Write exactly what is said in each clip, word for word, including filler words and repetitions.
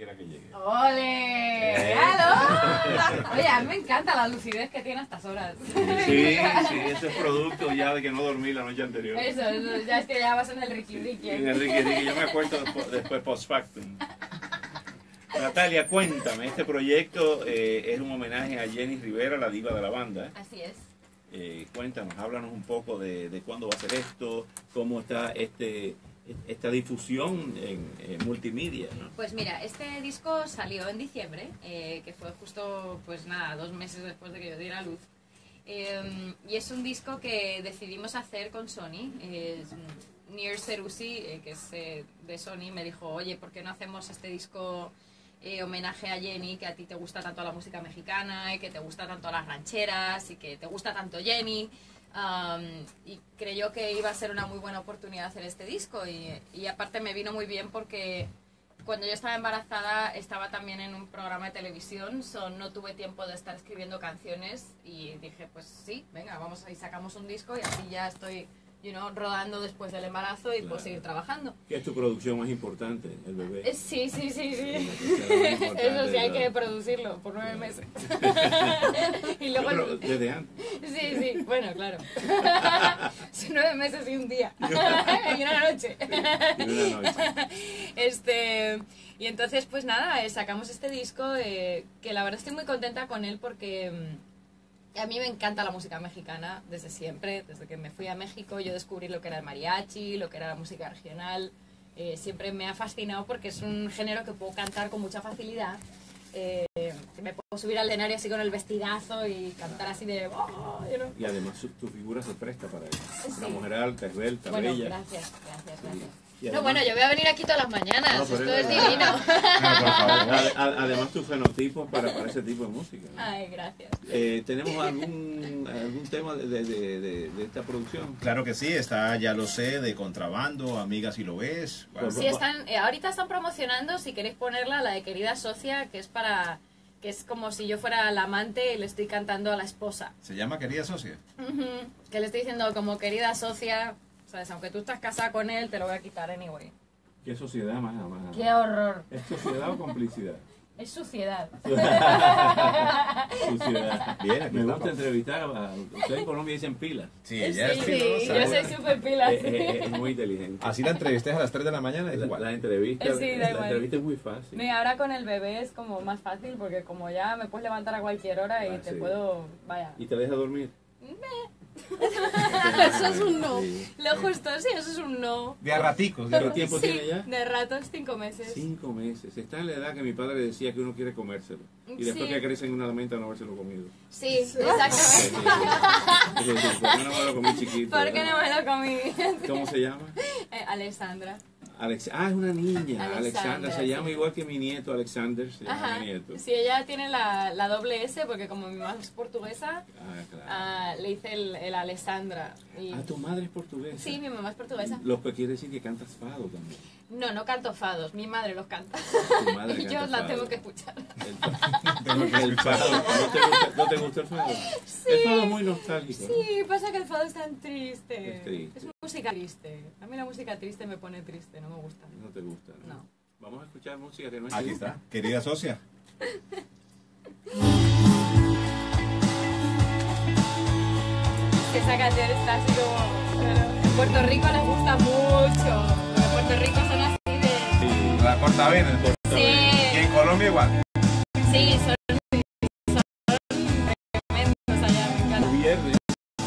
quiera que llegue. ¡Ole! ¡Claro! Oye, a mí me encanta la lucidez que tiene a estas horas. Sí, sí, ese es producto ya de que no dormí la noche anterior. Eso, eso, ya es que ya vas en el Ricky Ricky. En el Ricky Ricky, yo me acuerdo después, después post factum. Natalia, cuéntame, este proyecto eh, es un homenaje a Jenny Rivera, la diva de la banda. Así es. Eh, cuéntanos, háblanos un poco de, de cuándo va a ser esto, cómo está este... esta difusión en, en multimedia, ¿no? Pues mira, este disco salió en diciembre, eh, que fue justo, pues nada, dos meses después de que yo diera luz. Eh, y es un disco que decidimos hacer con Sony. Eh, Nir Serusi, eh, que es eh, de Sony, me dijo, oye, ¿por qué no hacemos este disco eh, homenaje a Jenny, que a ti te gusta tanto la música mexicana, y que te gusta tanto las rancheras, y que te gusta tanto Jenny? Um, y creyó que iba a ser una muy buena oportunidad hacer este disco y, y aparte me vino muy bien porque cuando yo estaba embarazada estaba también en un programa de televisión, so no tuve tiempo de estar escribiendo canciones y dije pues sí, venga, vamos ahí, sacamos un disco y así ya estoy, you know, rodando después del embarazo y claro, puedo seguir trabajando. ¿Qué es tu producción más importante, el bebé? Eh, sí, sí, sí, sí. Eso sí, hay que producirlo por nueve meses. Y luego pero desde antes. Sí, sí, bueno, claro. Son nueve meses y un día. Y una noche. Y una noche. Este, y entonces, pues nada, eh, sacamos este disco eh, que la verdad estoy muy contenta con él porque mm, a mí me encanta la música mexicana desde siempre. Desde que me fui a México yo descubrí lo que era el mariachi, lo que era la música regional. Eh, siempre me ha fascinado porque es un género que puedo cantar con mucha facilidad. Eh, me puedo subir al escenario así con el vestidazo y cantar así de... Oh, you know. Y además su, tu figura se presta para eso. Sí. Una mujer alta, esbelta, bueno, bella. gracias, gracias, gracias. Sí. No, Además, bueno, yo voy a venir aquí todas las mañanas, no, esto es es divino. No, por favor. Además tu fenotipo para, para ese tipo de música, ¿no? Ay, gracias. Eh, ¿Tenemos algún, algún tema de, de, de, de esta producción? Claro que sí, está Ya lo sé, de Contrabando, Amiga si lo ves. Bueno, Sí, están, eh, ahorita están promocionando, si queréis ponerla, la de Querida Socia, que es para... que es como si yo fuera la amante y le estoy cantando a la esposa. ¿Se llama Querida Socia? Uh-huh. Que le estoy diciendo como querida socia, ¿sabes? Aunque tú estás casada con él, te lo voy a quitar anyway. ¿Qué sociedad más? más ¡Qué horror! ¿Es sociedad o complicidad? Es suciedad. Suciedad. Bien, aquí me está. gusta entrevistar a... Ustedes en Colombia dicen pilas. Sí, Sí, ella es sí, filosa. yo soy súper pila. Es, es- es muy inteligente. Así la entrevisté a las tres de la mañana. La, igual. la entrevista, Sí, da la igual. entrevista es muy fácil. No, y ahora con el bebé es como más fácil porque como ya me puedes levantar a cualquier hora y Ah, te sí. puedo... Vaya. ¿Y te deja dormir? Eso es un no. Sí. Lo justo, sí, eso es un no. De a raticos. ¿Qué tiempo Sí, tiene ya? de ratos, cinco meses. Cinco meses. Está en la edad que mi padre decía que uno quiere comérselo. Y después Sí. que crece en una lamenta no habérselo comido. Sí, exactamente. Es decir, ¿por qué no me lo comí chiquito? ¿Por qué verdad? no me lo comí? ¿Cómo se llama? Eh, Alessandra. Alex ah, es una niña. Alexandra, Alexandra. Se sí. llama igual que mi nieto, Alexander. Se llama Ajá. mi nieto. Sí, ella tiene la, la doble S porque como mi mamá es portuguesa, Ah, claro. ah, le hice el, el Alessandra. Y... Ah, tu madre es portuguesa. Sí, mi mamá es portuguesa. Lo que quiere decir que cantas fado también. No, no canto fados, mi madre los canta. Tu madre Y yo canta la fado. tengo que escuchar. El, el fado. ¿No te, gusta, ¿No te gusta el fado? El fado es muy nostálgico. ¿no? Sí, pasa que el fado es tan triste. Es triste. Es música triste. A mí la música triste me pone triste, no me gusta. No te gusta. ¿no? No. Vamos a escuchar música que no es Aquí triste. está. Querida Socia. Esa canción está así como... pero en Puerto Rico les gusta mucho. En Puerto Rico son así de... Sí. La corta bien. Sí. Y en Colombia igual. Sí, son, son tremendos allá, me encanta. Viernes.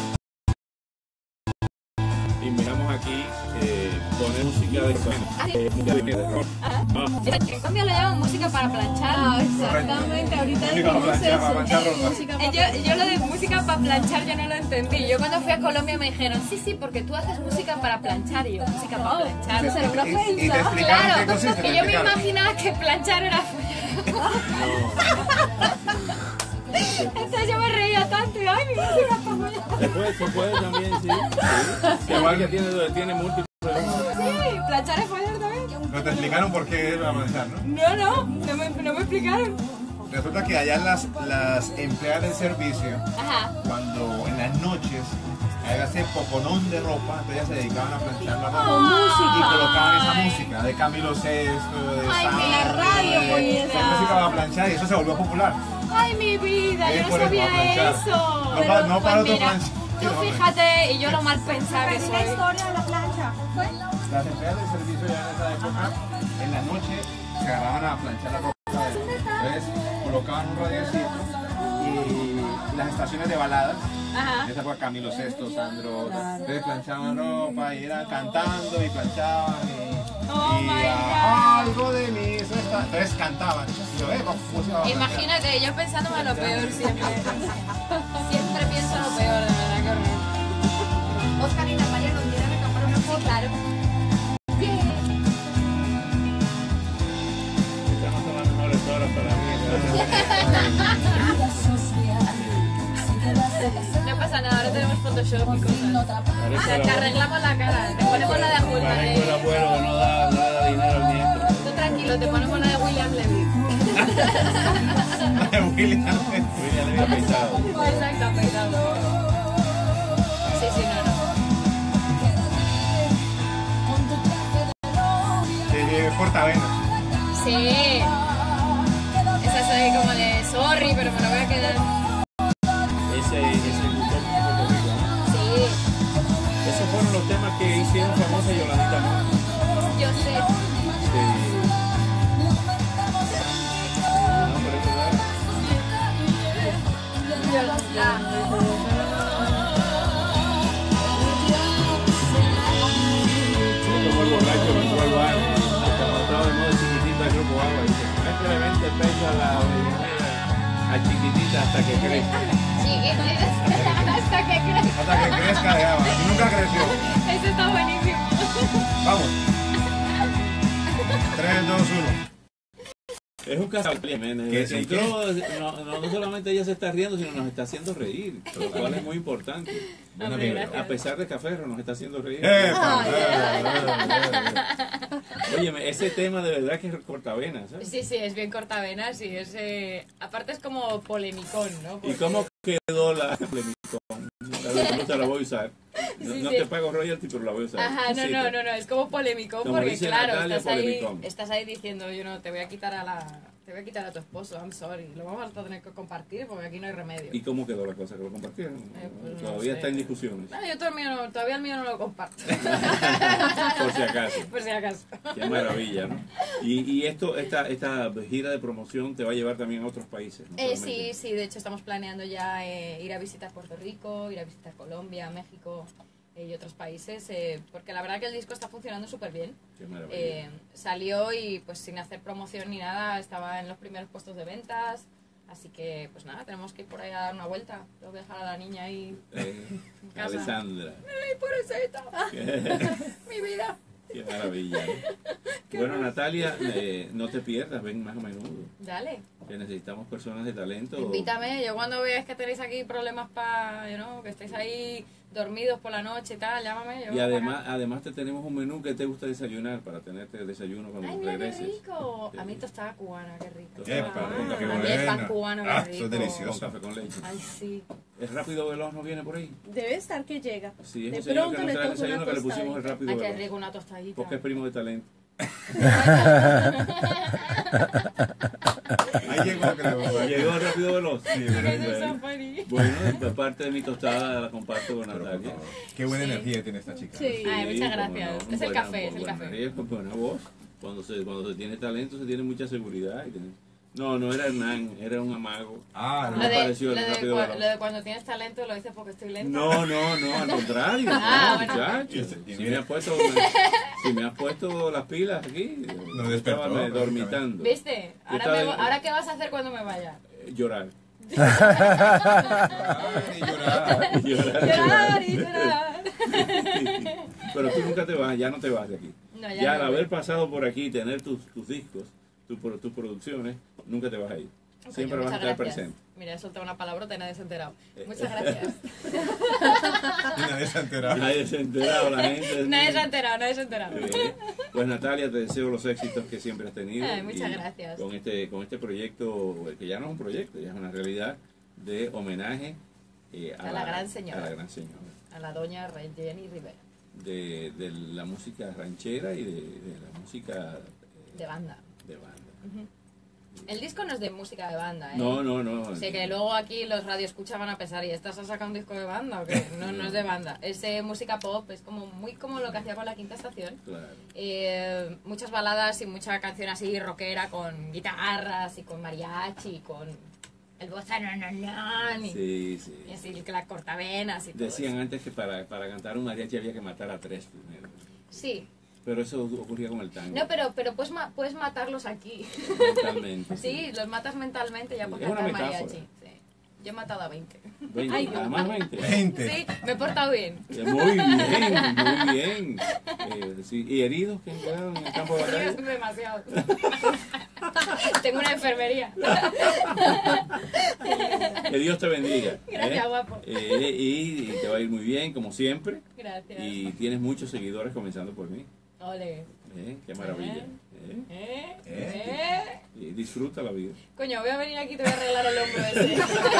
Y miramos aquí eh, poner música de eh, música de rock. Ajá. Ah, En cambio le llaman música para planchar. Ah, exactamente, ahorita Música dijimos para planchar, para eso. planchar eh, ropa. música Eh, para Yo, yo lo de música para planchar yo no lo entendí. Yo cuando fui a Colombia me dijeron, sí, sí, porque tú haces música para planchar. Y yo, música para Oh, planchar. eso será una Y- y te ofensa. explicaron Claro, qué consiste. que te yo me explicaron. imaginaba que planchar era... Entonces yo me reía tanto y ay, mi música para planchar. se puede, se puede también, sí. sí. Igual que tiene, tiene múltiples. Sí, planchar es fallar también. Pero te explicaron por qué era planchar, ¿no? No, no, no me, no me explicaron. Resulta que allá las, las empleadas del servicio, Ajá. cuando en las noches había ese poconón de ropa, entonces ellas se dedicaban a planchar la ropa. Con música. Y colocaban esa música de Camilo Sesto, de Ay, Sartre, en la radio de- ponían a planchar y eso se volvió popular. Ay, mi vida, Es yo por no eso, a sabía planchar. eso. No Pero, pa- no para pues otro mira, plancha. tú fíjate, y yo lo mal pensada que La soy. historia de la plancha. ¿Fue? Las empleadas del servicio ya en esa época, en la noche se agarraban a planchar la ropa. Entonces colocaban un radiocito y las estaciones de baladas. Ajá. En esa época Camilo Sesto, Sandro, entonces planchaban ropa y eran cantando y planchaban y, Oh y, my ah, God. algo de mí, eso está- entonces cantaban. Y yo, eh, ¿cómo se va a planchar? Imagínate, yo pensándome lo peor siempre. Siempre pienso lo peor, de verdad, que horror. Oscar y Natalia nos vienen a comprar una Sí, foto. claro. Estas no son las mejores horas para mí. No pasa nada, ahora tenemos Photoshop y cosas. O sea, te arreglamos la cara, te ponemos la de Hulk, la Parezco el de... abuelo que no da, no le da dinero al nieto. Tú tranquilo, te ponemos la de William Levy. William. William le había pensado. Exacto, afeitado. Sí, sí, no, no. Sí, sí, portavenas. Sí. Esa soy como de sorry, pero me lo voy a quedar. Ese, ese gustó mucho Puerto Rico, ¿no? Sí, Esos fueron los temas que hicieron famosa Yolandita Montt. yo sé. Sí. No, pero eso era- Esto fue el borracho que entró al bar, que cuando estaba de moda Chiquitita el grupo Agua, dice, no es que le vende peso a la a Chiquitita hasta que crezca. Chiquitita. Hasta que crezca. Hasta que crezca de agua. Y nunca creció. Eso está buenísimo. Vamos. tres, dos, uno. Es un caso Jiménez. ¿Qué, Desde sí, que entró, no, no, no solamente ella se está riendo, sino nos está haciendo reír, lo cual es muy importante. Buena Hombre, vibra. gracias. A pesar de Caferro, nos está haciendo reír. ¡Epa! Óyeme, ese tema de verdad que es cortavenas, ¿sabes? Sí, sí, es bien cortavenas y es... Eh, aparte es como polemicón, ¿no? ¿Y Porque- cómo quedó la polemicón? La de la voy a usar. No, Sí, no sí. te pago royalty, pero la voy a usar. Ajá, no, Sí, no, pero- no, no, es como polémico Como porque dice claro, Natalia, estás ahí, polemicón. estás ahí diciendo, yo no, te voy a quitar a la, te voy a quitar a tu esposo, I'm sorry, lo vamos a tener que compartir porque aquí no hay remedio. ¿Y cómo quedó la cosa? ¿Que lo compartieron? Eh, pues no Todavía sé. está en discusiones. No, yo todavía, no, todavía el mío no lo comparto. Por si acaso. Por si acaso. Qué maravilla, ¿no? Y, y esto, esta, esta gira de promoción te va a llevar también a otros países, ¿no? Eh, Solamente- sí, sí, de hecho estamos planeando ya eh, ir a visitar Puerto Rico, ir a visitar Colombia, México eh, y otros países, eh, porque la verdad que el disco está funcionando súper bien. Qué maravilla. Eh, salió y pues sin hacer promoción ni nada, estaba en los primeros puestos de ventas, así que pues nada, tenemos que ir por ahí a dar una vuelta. Tengo que dejar a la niña ahí Eh, en casa. Alessandra. ¡Ay, pobrecita! ¡Mi vida! Qué maravilla. ¿No? Bueno, Natalia, eh, no te pierdas, ven más a menudo. Dale, Que necesitamos personas de talento. invítame. Yo cuando veas que tenéis aquí problemas para, you know, que estáis ahí dormidos por la noche y tal, llámame. Yo Y voy además, para acá. además te tenemos un menú que te gusta desayunar para tenerte desayuno cuando ¡Ay, mira qué regreses. rico! Sí. A mí tostada cubana, qué rico. Tostada Epa, cubana, qué También pan buena. cubano, qué Ah, rico. eso es delicioso. Con café con leche. Ay, sí. ¿Es rápido veloz no viene por ahí? Debe estar que llega. Sí, es De un señor que pronto nos le trae el toca una desayuno que le pusimos el tostadita. rápido Ay, qué veloz. rico, una tostadita. Porque es primo de talento. Ahí llegó, creo. Llegó el rápido veloz. Sí, Eso pero- es tan funny. Bueno, de parte de mi tostada la comparto con pero, por Natalia. favor, Qué buena Sí. energía tiene esta chica. Sí. Ay, muchas cómo gracias. no, Es el buena- café, es el buena café. energía, con buena voz. Cuando se, cuando se tiene talento se tiene mucha seguridad. y tiene- No, no era Hernán, era un amago. Ah, Lo me no. de, pareció lo, el de rápido cua- veloz. lo de cuando tienes talento lo dices porque estoy lenta. No, no, no, al contrario. Ah, no, bueno. muchacho. Y- y Si mira- me has puesto, si me has puesto las pilas aquí, Nos despertó, estaba me- dormitando. ¿Viste? Ahora, estaba me- en- ahora ¿qué vas a hacer cuando me vaya? Eh, Llorar. Ay, llorar. Llorar. Llorar y llorar. Pero tú nunca te vas, ya no te vas de aquí. No, ya ya no al voy. haber pasado por aquí y tener tus, tus discos, tu, pro- tus producciones, nunca te vas a ir. Coño, Siempre vas a muchas estar gracias. presente. Mira, he soltado una palabrota y nadie se ha enterado. Eh. Muchas gracias. Y nadie se ha enterado. Nadie se ha enterado, la gente. Nadie se ha enterado, nadie se ha enterado. Eh, Pues Natalia, te deseo los éxitos que siempre has tenido. Ay, muchas y gracias. Con este, con este proyecto, que ya no es un proyecto, ya es una realidad, de homenaje eh, A la gran señora. A la gran señora. A la doña Rey Jenny Rivera, De, de la música ranchera y de, de la música eh, de banda. de banda. Ujú. El disco no es de música de banda, ¿eh? No, no, no. Sé que luego aquí los radioescuchas van a pensar, ¿y esta se ha sacado un disco de banda o qué? No, no es de banda. Es eh, música pop, es como muy como lo que hacía con La Quinta Estación. Claro. Eh, muchas baladas y mucha canción así rockera con guitarras y con mariachi y con el bossa nononón y, Sí, sí. y así las cortavenas y todo Decían eso. antes que para, para cantar un mariachi había que matar a tres primero. Sí. Pero eso ocurría con el tango. No, pero, pero puedes, ma puedes matarlos aquí. Mentalmente. Sí, los matas mentalmente ya por Es una cantar metáfora. mariachi. Sí. Yo he matado a veinte. veinte, Ay, no. además veinte. veinte. Sí, me he portado bien. Eh, Muy bien, muy bien. Eh, sí. ¿Y heridos que quedaron en el campo de batalla? Demasiado. Tengo una enfermería. Que Dios te bendiga. ¿eh? Gracias, guapo. Eh, y te va a ir muy bien, como siempre. Gracias. Y tienes muchos seguidores, comenzando por mí. Ole. ¿eh? Qué maravilla. ¿eh? ¿Eh? ¿Eh? ¿Eh? Y disfruta la vida. Coño, voy a venir aquí y te voy a arreglar el hombro ese.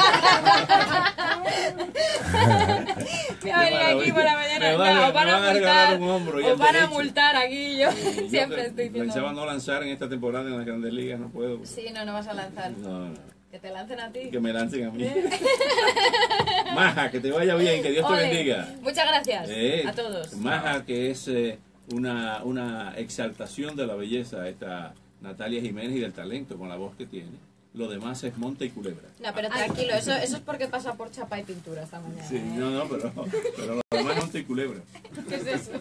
Voy a venir aquí por la mañana. Me van a- No, os van me a van a regalar multar. un hombro y Os el van a derecho. multar aquí. Yo Y yo siempre que estoy diciendo. pensaba no lanzar en esta temporada en las Grandes Ligas, no puedo. Sí, no, no vas a lanzar. No, no. Que te lancen a ti. Que me lancen a mí. Maja, que te vaya bien, que Dios te Ole. bendiga. Muchas gracias Eh, a todos. Maja, que es eh, una, una exaltación de la belleza, esta Natalia Jiménez, y del talento con la voz que tiene. Lo demás es monte y culebra. No, pero tranquilo, eso, eso es porque pasa por chapa y pintura esta mañana. Sí, ¿eh? no, no, pero, pero lo demás es monte y culebra. ¿Qué es eso?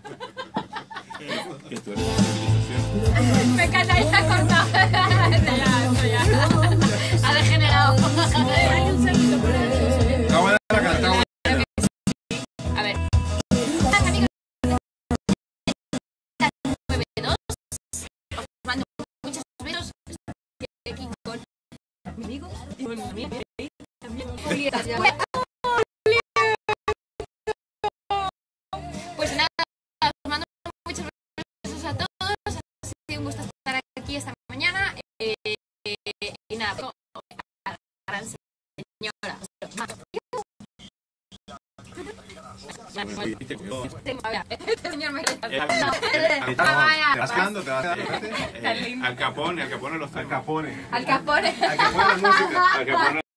Que tú eres una civilización. Me encanta, ya ha cortado. Esto ya, esto ya. Ha degenerado. Hay un segundo por ahí. Acabo de dar la cantada. A ver. Hola, amigos. nueve dos. Os mando muchos besos. Estoy aquí con mi amigo. Con mi amiga. También Julieta. Pues nada, os mando muchos besos a todos. Ha sido un gusto estar aquí esta mañana. Eh, eh, y nada, pues, a la gran señora. Este señor me Te vas quedando, te vas quedando. Al Capone, Al Capone los Al Capone. Al Capone. Al Capone la música. Al Capone